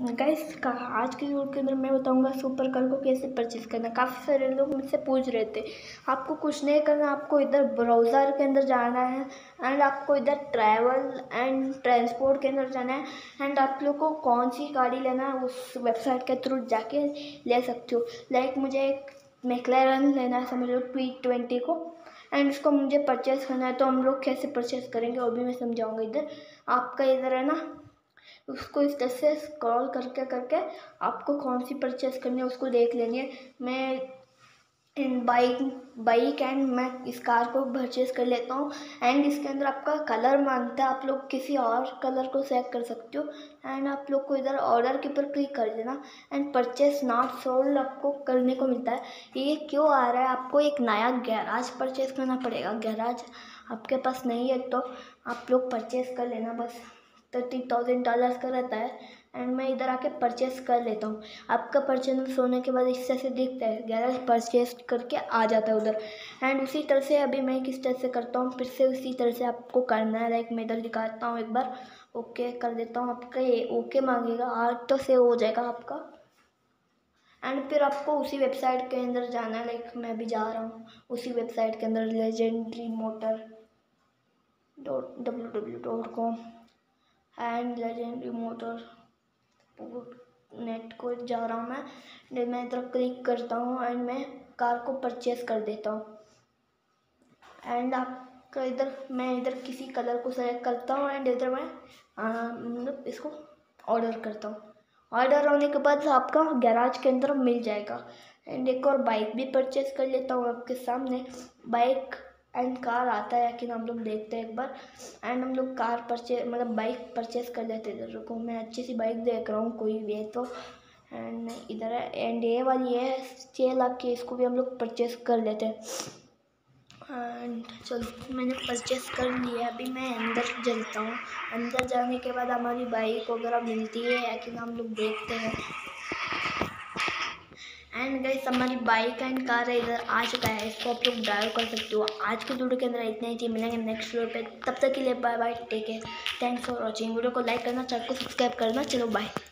Guys आज की video के अंदर मैं बताऊंगा सुपर कार को कैसे परचेज करना। काफ़ी सारे लोग मुझसे पूछ रहे थे। आपको कुछ नहीं करना, आपको इधर ब्राउज़र के अंदर जाना है एंड आपको इधर ट्रैवल एंड ट्रांसपोर्ट के अंदर जाना है एंड आप लोग को कौन सी गाड़ी लेना है उस वेबसाइट के थ्रू जाके ले सकते हो। लाइक मुझे एक मैक्लेरन लेना है, समझ लो P20 को, एंड इसको मुझे परचेज़ करना है। तो हम लोग कैसे परचेज़ करेंगे वो भी मैं समझाऊंगा। इधर आपका इधर है ना, उसको इस तरह से स्क्रॉल करके करके आपको कौन सी परचेस करनी है उसको देख लेनी है। मैं इन बाइक एंड मैं इस कार को परचेस कर लेता हूँ एंड इसके अंदर आपका कलर मांगता है, आप लोग किसी और कलर को सेलेक्ट कर सकते हो एंड आप लोग को इधर ऑर्डर के ऊपर क्लिक कर देना एंड परचेस नॉट सोल्ड आपको करने को मिलता है। ये क्यों आ रहा है? आपको एक नया गैराज परचेस करना पड़ेगा। गैराज आपके पास नहीं है तो आप लोग परचेस कर लेना, बस $30,000 का रहता है एंड मैं इधर आके परचेस कर लेता हूँ। आपका परचेस होने के बाद इस तरह से दिखता है, गैराज परचेस करके आ जाता है उधर। एंड उसी तरह से अभी मैं किस तरह से करता हूँ, फिर से उसी तरह से आपको करना है। लाइक मैं इधर दिखाता हूँ, एक बार ओके कर देता हूँ। आपका ये ओके मांगेगा, आज तो सेव हो जाएगा आपका एंड फिर आपको उसी वेबसाइट के अंदर जाना है। लाइक मैं भी जा रहा हूँ उसी वेबसाइट के अंदर, legendrymotor.www.com and legendary motor net को जा रहा हूँ मैं इधर क्लिक करता हूँ एंड मैं कार को परचेस कर देता हूँ एंड आपका इधर मैं इधर किसी कलर को सेलेक्ट करता हूँ एंड इधर मैं मतलब इसको ऑर्डर करता हूँ। ऑर्डर होने के बाद आपका गैराज के अंदर मिल जाएगा एंड एक और बाइक भी परचेस कर लेता हूँ आपके सामने। बाइक एंड कार आता है कि हम लोग देखते हैं एक बार एंड हम लोग कार परचेस मतलब बाइक परचेस कर लेते हैं। इधर रुको, मैं अच्छी सी बाइक देख रहा हूँ कोई भी है तो, एंड इधर है एंड ये वाली है 6 लाख की, इसको भी हम लोग परचेस कर लेते हैं। एंड चलो मैंने परचेस कर लिया, अभी मैं अंदर चलता हूँ। अंदर जाने के बाद हमारी बाइक वगैरह मिलती है या कि हम लोग देखते हैं एंड गाइस हमारी बाइक एंड कार है इधर आ चुका है, इसको आप लोग ड्राइव कर सकते हो। आज के वीडियो के अंदर इतना ही थी, मिलेंगे नेक्स्ट वीडियो पे, तब तक के लिए bye bye, take care, thanks for watching. Video को लाइक करना, चैनल को सब्सक्राइब करना, चलो बाय।